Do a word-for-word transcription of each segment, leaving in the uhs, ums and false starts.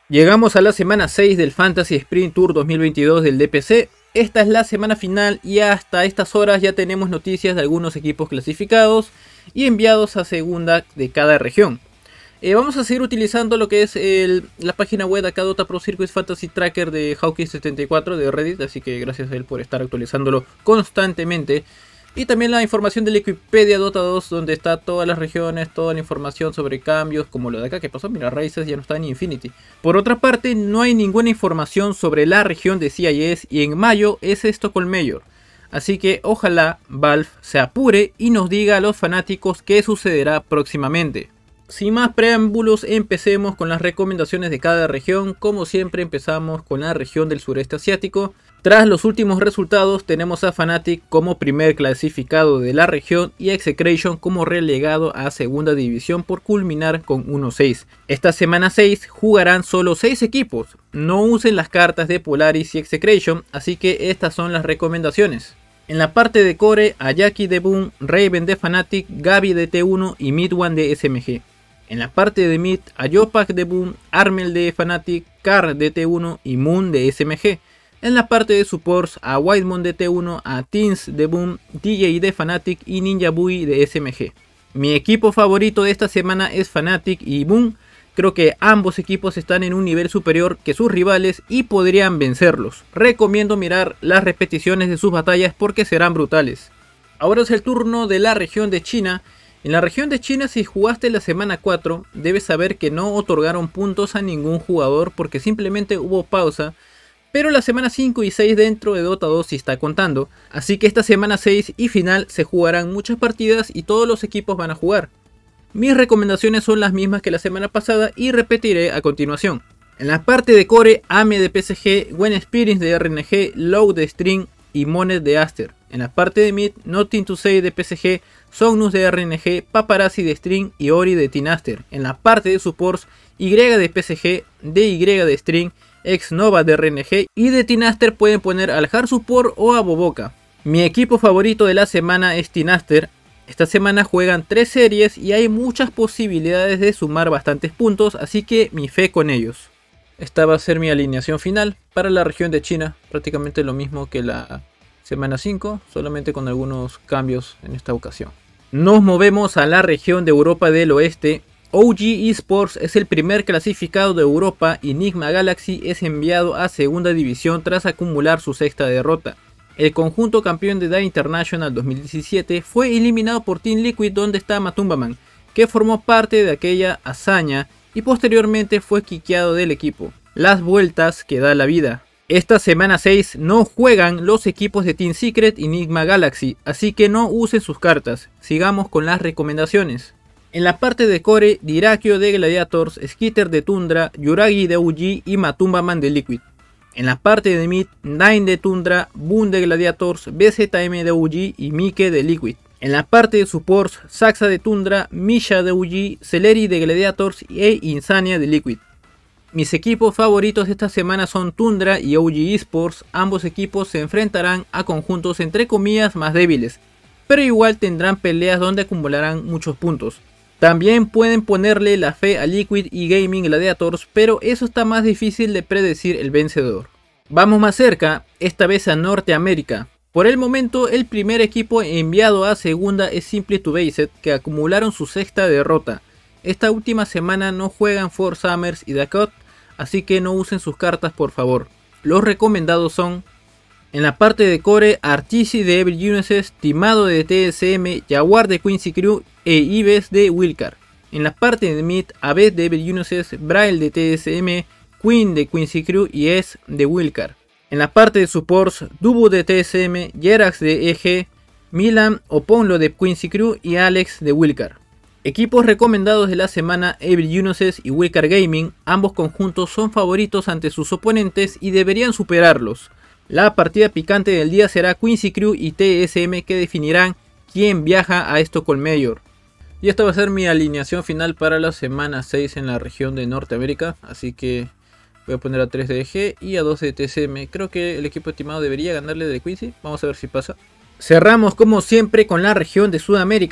Llegamos a la semana seis del Fantasy Sprint Tour dos mil veintidós del D P C. Esta es la semana final y hasta estas horas ya tenemos noticias de algunos equipos clasificados y enviados a segunda de cada región. Eh, vamos a seguir utilizando lo que es el, la página web de acá Dota Pro Circuit Fantasy Tracker de Hawkins setenta y cuatro de Reddit, así que gracias a él por estar actualizándolo constantemente. Y también la información de la Wikipedia Dota dos, donde está todas las regiones, toda la información sobre cambios, como lo de acá que pasó. Mira, Raíces ya no está en Infinity. Por otra parte, no hay ninguna información sobre la región de C I S y en mayo es Stockholm Major. Así que ojalá Valve se apure y nos diga a los fanáticos qué sucederá próximamente. Sin más preámbulos, empecemos con las recomendaciones de cada región. Como siempre, empezamos con la región del sureste asiático. Tras los últimos resultados, tenemos a Fnatic como primer clasificado de la región y a Execration como relegado a segunda división por culminar con uno seis. Esta semana seis jugarán solo seis equipos. No usen las cartas de Polaris y Execration, así que estas son las recomendaciones. En la parte de core, Ayaki de Boom, Raven de Fnatic, Gabi de T uno y Midone de S M G. En la parte de mid, Ayopak de Boom, Armel de Fnatic, Kar de T uno y Moon de S M G. En la parte de supports, a Whitemon de T uno, a Teens de Boom, D J de Fnatic y Ninja Bui de S M G. Mi equipo favorito de esta semana es Fnatic y Boom. Creo que ambos equipos están en un nivel superior que sus rivales y podrían vencerlos. Recomiendo mirar las repeticiones de sus batallas porque serán brutales. Ahora es el turno de la región de China. En la región de China, si jugaste la semana cuatro, debes saber que no otorgaron puntos a ningún jugador porque simplemente hubo pausa. Pero la semana cinco y seis dentro de Dota dos sí está contando, así que esta semana seis y final se jugarán muchas partidas y todos los equipos van a jugar. Mis recomendaciones son las mismas que la semana pasada y repetiré a continuación. En la parte de core, Ame de P S G, Gwen Experience de R N G, Low de String y Monet de Aster. En la parte de mid, Nothing to Say de P S G, Sognus de R N G, Paparazzi de String y Ori de Tinaster. En la parte de supports, Y de P S G, D Y de String, Ex Nova de R N G y de Tinaster pueden poner al Hard Support o a Boboka. Mi equipo favorito de la semana es Tinaster. Esta semana juegan tres series y hay muchas posibilidades de sumar bastantes puntos, así que mi fe con ellos. Esta va a ser mi alineación final para la región de China, prácticamente lo mismo que la semana cinco, solamente con algunos cambios en esta ocasión. Nos movemos a la región de Europa del Oeste. O G Esports es el primer clasificado de Europa y Nigma Galaxy es enviado a segunda división tras acumular su sexta derrota. El conjunto campeón de D A International dos mil diecisiete fue eliminado por Team Liquid, donde está Matumbaman, que formó parte de aquella hazaña y posteriormente fue quiqueado del equipo. Las vueltas que da la vida. Esta semana seis no juegan los equipos de Team Secret y Nigma Galaxy, así que no usen sus cartas. Sigamos con las recomendaciones. En la parte de core, Dyrachyo de Gladiators, Skitter de Tundra, Yuragi de O G y Matumbaman de Liquid. En la parte de mid, Nine de Tundra, Boon de Gladiators, B Z M de O G y Mike de Liquid. En la parte de supports, Saxa de Tundra, Misha de O G, Celeri de Gladiators e Insania de Liquid. Mis equipos favoritos de esta semana son Tundra y O G Esports. Ambos equipos se enfrentarán a conjuntos entre comillas más débiles, pero igual tendrán peleas donde acumularán muchos puntos. También pueden ponerle la fe a Liquid y Gaming Gladiators, pero eso está más difícil de predecir el vencedor. Vamos más cerca, esta vez a Norteamérica. Por el momento, el primer equipo enviado a segunda es Simply to Based, que acumularon su sexta derrota. Esta última semana no juegan For Summers y Dakot, así que no usen sus cartas por favor. Los recomendados son: en la parte de core, Artisi de Evil Geniuses, Timado de T S M, Jaguar de Quincy Crew e Ives de Wilcar. En la parte de mid, Abed de Evil Geniuses, Braille de T S M, Queen de Quincy Crew y Es de Wilcar. En la parte de supports, Dubu de T S M, Jerax de E G, Milan Oponlo de Quincy Crew y Alex de Wilcar. Equipos recomendados de la semana, Evil Geniuses y Wilcar Gaming. Ambos conjuntos son favoritos ante sus oponentes y deberían superarlos. La partida picante del día será Quincy Crew y T S M, que definirán quién viaja a Stockholm Major. Y esta va a ser mi alineación final para la semana seis en la región de Norteamérica. Así que voy a poner a tres de E G y a dos de T S M. Creo que el equipo estimado debería ganarle de Quincy. Vamos a ver si pasa. Cerramos como siempre con la región de Sudamérica.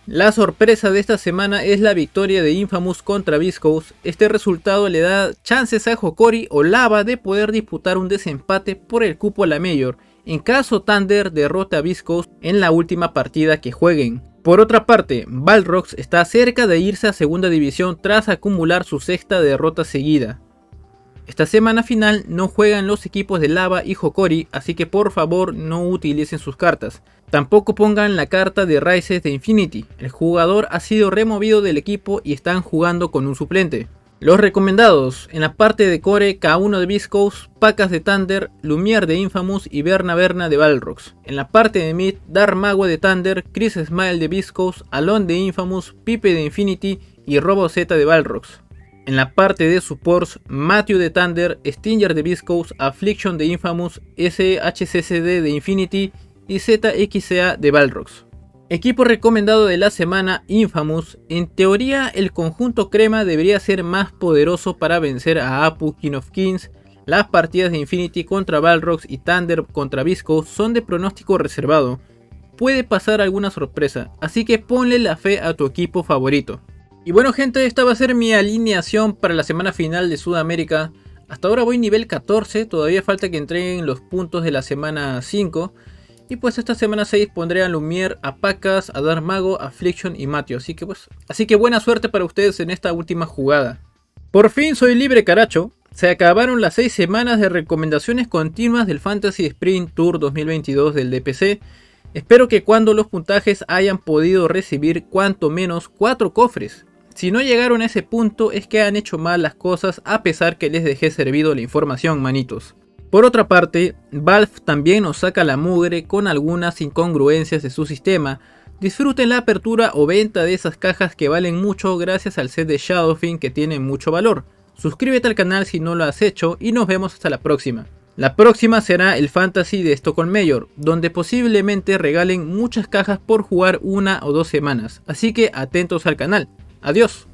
La sorpresa de esta semana es la victoria de Infamous contra Viscous. Este resultado le da chances a Hokori o Lava de poder disputar un desempate por el cupo a la Major, en caso Thunder derrote a Viscous en la última partida que jueguen. Por otra parte, Balrogs está cerca de irse a segunda división tras acumular su sexta derrota seguida. Esta semana final no juegan los equipos de Lava y Hokori, así que por favor no utilicen sus cartas. Tampoco pongan la carta de Rises de Infinity, el jugador ha sido removido del equipo y están jugando con un suplente. Los recomendados: en la parte de core, K uno de Viscous, Pacas de Thunder, Lumiere de Infamous y Berna Berna de Balrogs. En la parte de mid, Dark Mago de Thunder, Chris Smile de Viscous, Alone de Infamous, Pipe de Infinity y Robo Z de Balrogs. En la parte de supports, Matthew de Thunder, Stinger de Viscous, Affliction de Infamous, S H C C D de Infinity y Z X C A de Balrogs. Equipo recomendado de la semana: Infamous. En teoría el conjunto crema debería ser más poderoso para vencer a Apu, King of Kings. Las partidas de Infinity contra Balrogs y Thunder contra Viscous son de pronóstico reservado. Puede pasar alguna sorpresa, así que ponle la fe a tu equipo favorito. Y bueno gente, esta va a ser mi alineación para la semana final de Sudamérica. Hasta ahora voy nivel catorce, todavía falta que entreguen los puntos de la semana cinco. Y pues esta semana seis pondré a Lumiere, a Pacas, a Dark Mago, a Affliction y Matthew. Así que pues, así que buena suerte para ustedes en esta última jugada. Por fin soy libre, caracho. Se acabaron las seis semanas de recomendaciones continuas del Fantasy Sprint Tour dos mil veintidós del D P C. Espero que cuando los puntajes hayan podido recibir cuanto menos cuatro cofres. Si no llegaron a ese punto es que han hecho mal las cosas, a pesar que les dejé servido la información, manitos. Por otra parte, Valve también nos saca la mugre con algunas incongruencias de su sistema. Disfruten la apertura o venta de esas cajas que valen mucho gracias al set de Shadowfiend que tiene mucho valor. Suscríbete al canal si no lo has hecho y nos vemos hasta la próxima. La próxima será el Fantasy de Stockholm Major, donde posiblemente regalen muchas cajas por jugar una o dos semanas, así que atentos al canal. Adiós.